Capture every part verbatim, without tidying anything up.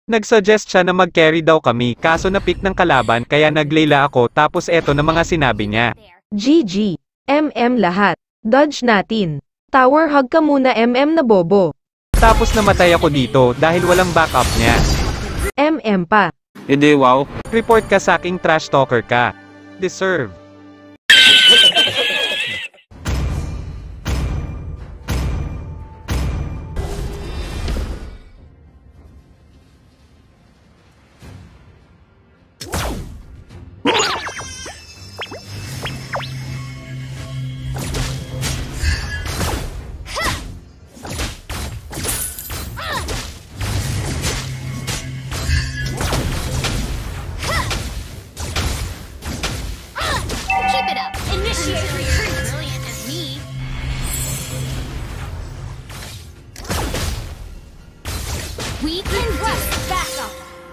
Nagsuggest siya na mag-carry daw kami, kaso na-pick ng kalaban kaya naglayla ako tapos eto na mga sinabi niya. G G. M M lahat. Dodge natin. Tower hug ka muna M M na bobo. Tapos namatay ako dito dahil walang backup niya. M M pa. Hindi wow. Report ka sa aking trash talker ka. Deserve. We can rush back up.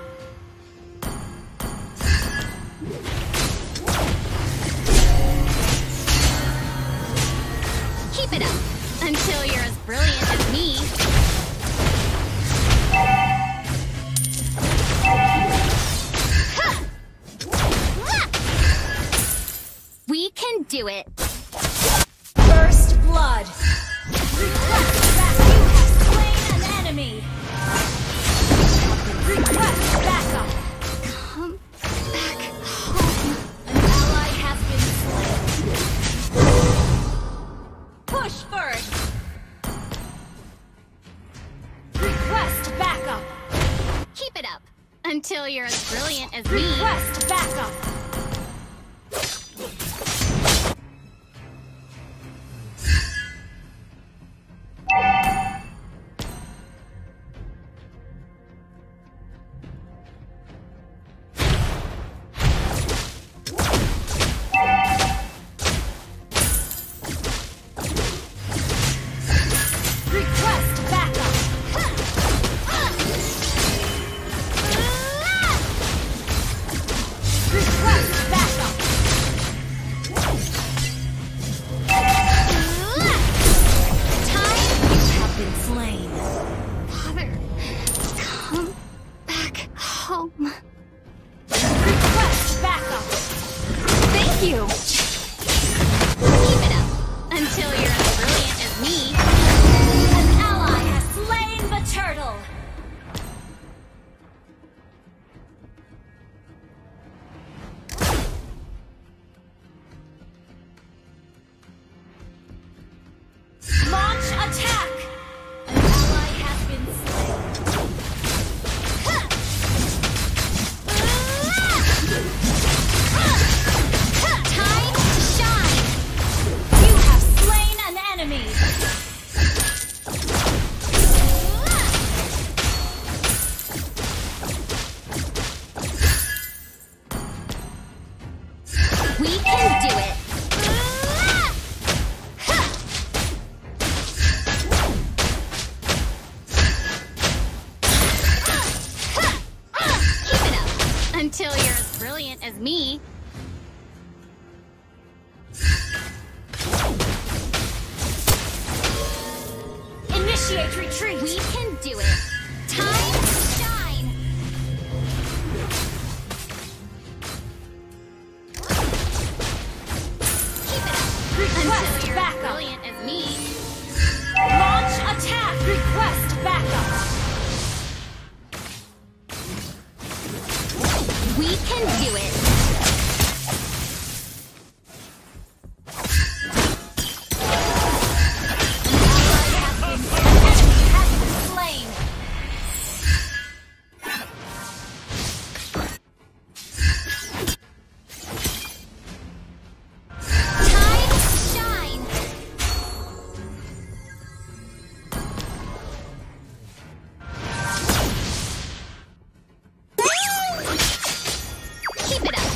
Keep it up until you're as brilliant as me. We can do it. First blood. Request that you have slain an enemy. Request backup. Come back home. An ally has been slain. Push first. Request backup. Keep it up until you're as brilliant as me. Request backup. You. Keep it up until you're as brilliant as me. An ally has slain the turtle. Launch attack. An ally has been slain. We can do it. Keep it up until you're as brilliant as me. Initiate retreat. We can do it. Time to shine. Request backup. Brilliant as me. Launch attack. Request backup. We can do it. Keep it up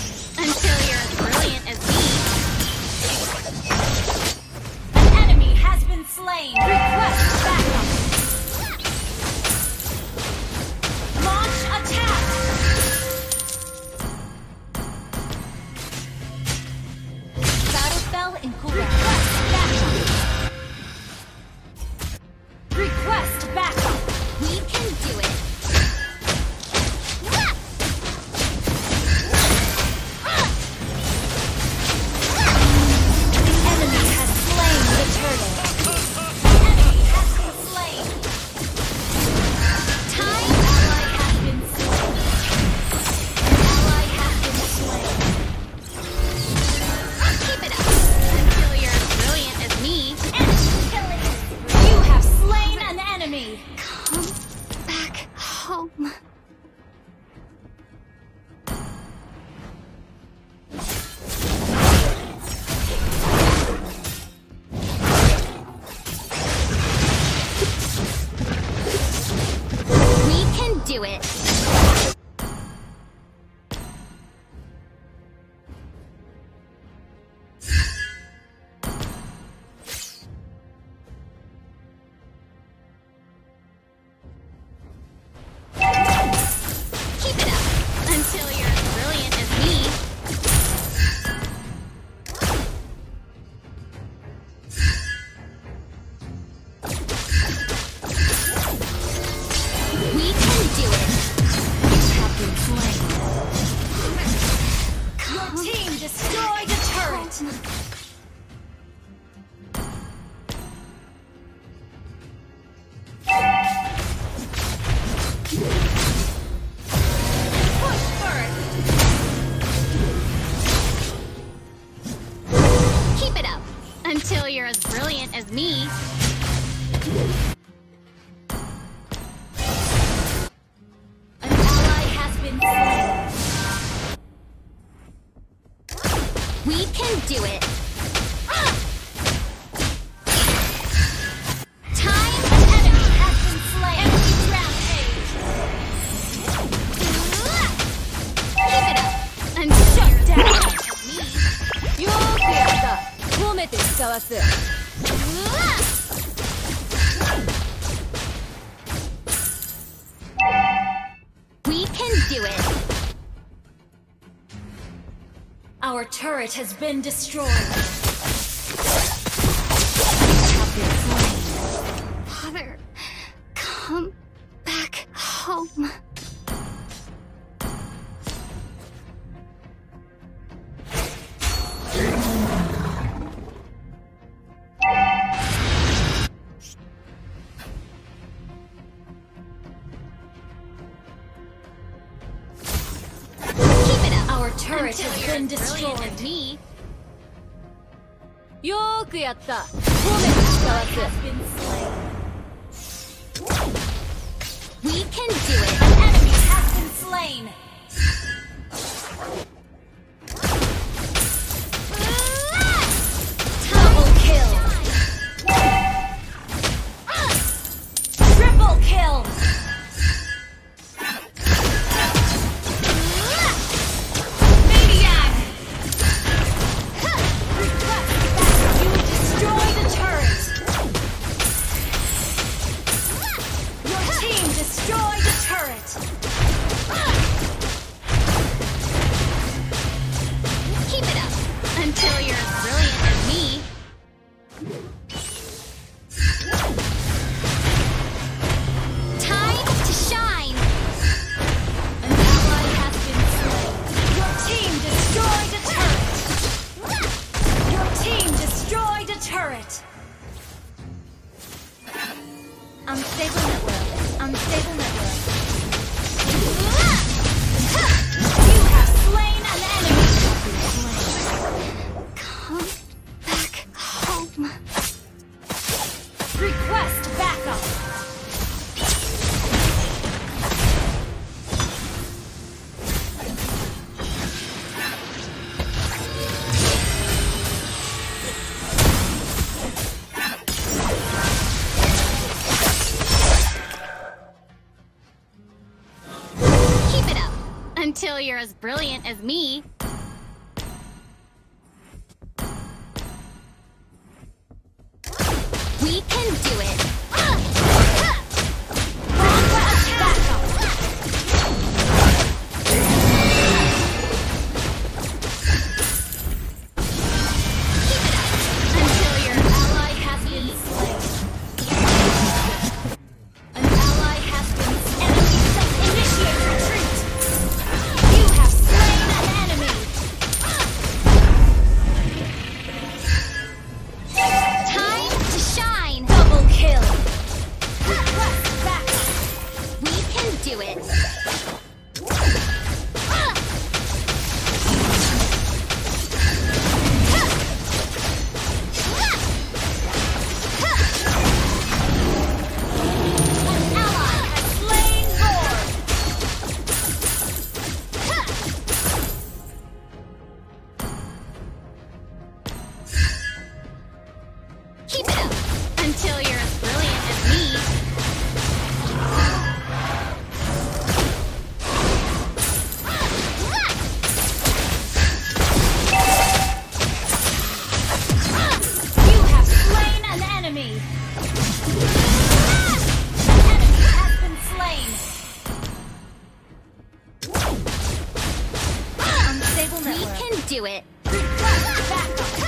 you're as brilliant as me. An ally has been slain. We can do it. Time, an enemy has been slain. Enemy rampage. Keep it up until you're as brilliant as me. よーくやった。褒めて使わす。 We can do it. Our turret has been destroyed. Father, come back home. Our turret Until has you're been as brilliant destroyed. as me. よーくやった。褒めて使わす。 We can do it. An enemy has been slain. Double kill. Triple kill. Maniac! You destroy the turret. Your team destroyed the turret. Keep it up until you're as brilliant as me. Time to shine. An ally has been slain. Your team destroyed a turret. Your team destroyed a turret. Unstable network. Unstable network. You have slain an enemy. Come back home. Request backup. Keep it up until you're as brilliant as me. We can do it. Request backup. Until your Ally has been slain. An ally has been slain. Enemy initiate retreat. You have slain an enemy. time to shine. Double kill. Request backup. We can do it. An ally has slain Lord. Keep it up until you're as brilliant as me. You have slain an enemy. An enemy has been slain. Unstable We network. can do it. Request backup.